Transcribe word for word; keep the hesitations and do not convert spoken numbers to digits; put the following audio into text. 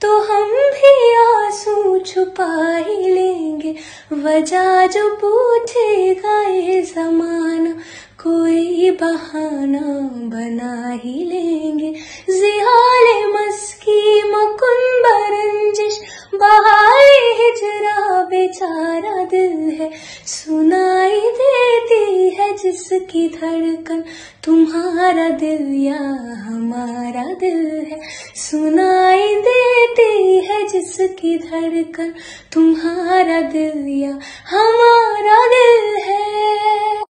तो हम भी आंसू छुपा ही लेंगे। वजह जो पूछेगा ये ज़माना, कोई बहाना बना ही लेंगे। ज़िहाले मस्की मुकुंद रंजिश, बहाए हिजरा बेचारा दिल है। सुनाई देती है जिसकी धड़कन, तुम्हारा दिल या हमारा दिल है। सुनाई देती है जिसकी धड़कन, तुम्हारा दिल या हमारा दिल है।